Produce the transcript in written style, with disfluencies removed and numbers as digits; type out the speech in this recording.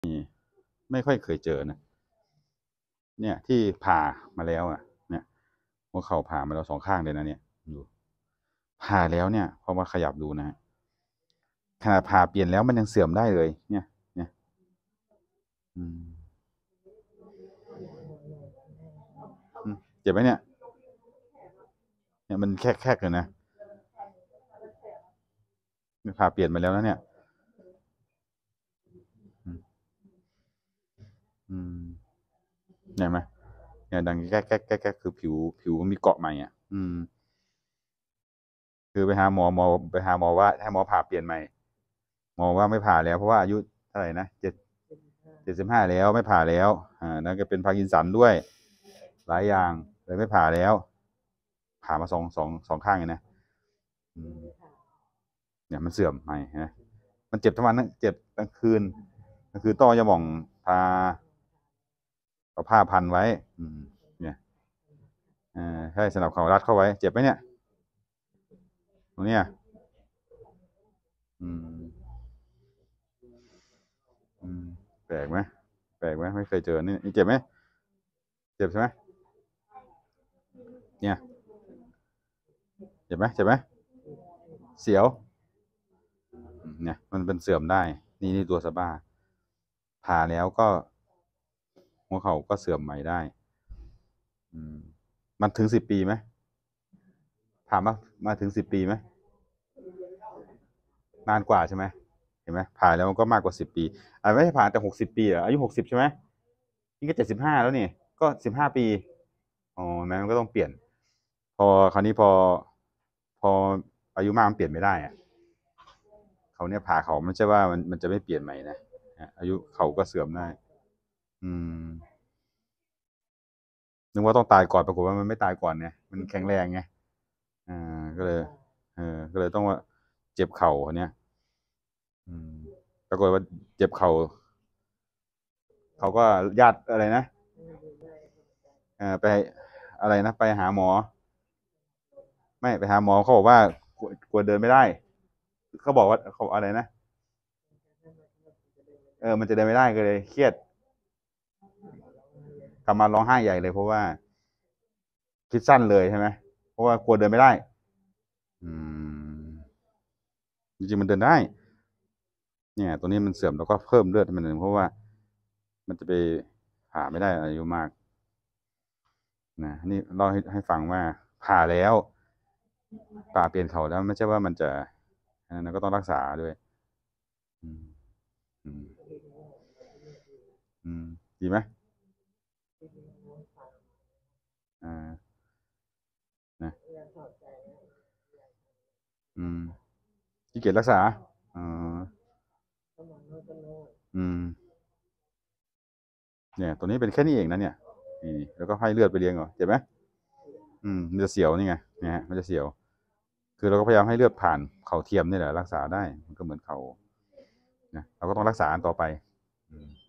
ไม่ค่อยเคยเจอนะเนี่ยที่ผ่ามาแล้วอ่ะเนี่ยหัวเข่าผ่ามาแล้ว2 ข้างเลยนะเนี่ยดูผ่าแล้วเนี่ยพอมาขยับดูนะฮะขนาดผ่าเปลี่ยนแล้วมันยังเสื่อมได้เลยเนี่ยอืมอืมเจ็บไหมเนี่ยมันแคกเลยนะผ่าเปลี่ยนมาแล้วนะเนี่ยอืมอืมเห็นไหมเนี่ยดังแก๊กคือผิวมันมีเกาะใหม่อ่ะคือไปหาหมอไปหาหมอว่าให้หมอผ่าเปลี่ยนใหม่หมอว่าไม่ผ่าแล้วเพราะว่าอายุเท่าไหร่นะ75แล้วไม่ผ่าแล้วนั่นก็เป็นพาร์กินสันด้วยหลายอย่างเลยไม่ผ่าแล้วผ่ามาสองข้างเลยนะอืมเนี่ยมันเสื่อมใหม่ฮะมันเจ็บทั้งวันนะเจ็บกลางคืนกลางคืนต้องเอายาหม่องทาเอาผ้าพันไว้เนี่ยใช่สนับเข่ารัดเข้าไว้เจ็บไหมเนี่ยตรงเนี้ยอืมอืมแปลกไหมแปลกไหมไม่เคยเจอนี่เจ็บไหมเจ็บใช่ไหมเนี่ยเจ็บไหมเสียวเนี่ยมันเป็นเสื่อมได้นี่ตัวสะบ้าผ่าแล้วก็หัวเข่าก็เสื่อมใหม่ได้อืมมันถึง10 ปีไหมถามมาถึง10 ปีไหมนานกว่าใช่ไหมเห็นไหมผ่าแล้วมันก็มากกว่า10 ปีไม่ใช่ผ่าแต่60 ปีเหรออายุ60ใช่ไหมนี่ก็75แล้วนี่ก็15 ปีอ๋อนั้นก็ต้องเปลี่ยนพอคราวนี้พออายุมากมันเปลี่ยนไม่ได้อะเขาเนี่ยผ่าเขาไม่ใช่ว่ามันจะไม่เปลี่ยนใหม่นะอายุเขาก็เสื่อมได้อืมนึกว่าต้องตายก่อนปรากฏว่ามันไม่ตายก่อนเนี่ยมันแข็งแรงไงอ่าก็เลยก็เลยต้องว่าเจ็บเข่าอันเนี้ยอืมปรากฏว่าเจ็บเข่าเขาก็ญาติอะไรนะไปอะไรนะไปหาหมอไม่ไปหาหมอเขาบอกว่ากลัวเดินไม่ได้เขาบอกว่าเขาอะไรนะมันจะเดินไม่ได้ก็เลยเครียดกลับมาร้องไห้ใหญ่เลยเพราะว่าคิดสั้นเลยใช่ไหมเพราะว่ากลัวเดินไม่ได้อืมจริงๆมันเดินได้เนี่ยตัวนี้มันเสื่อมแล้วก็เพิ่มเลือดให้มันเพราะว่ามันจะไปผ่าไม่ได้อายุมากนะนี่เล่าให้ฟังว่าผ่าแล้วผ่าเปลี่ยนเขาแล้วไม่ใช่ว่ามันจะอันนั้นก็ต้องรักษาด้วยอืมอืมอืมดีไหมอ่านะอืมขี้เกียจรักษาอ๋ออืมเนี่ยตัวนี้เป็นแค่นี้เองนะเนี่ยนี่แล้วก็ให้เลือดไปเลี้ยงเหรอเจ็บไหมมันจะเสียวนี่ไงเนี่ยฮะมันจะเสียวคือเราก็พยายามให้เลือดผ่านเขาเทียมนี่แหละรักษาได้มันก็เหมือนเขานะเราก็ต้องรักษาอันต่อไป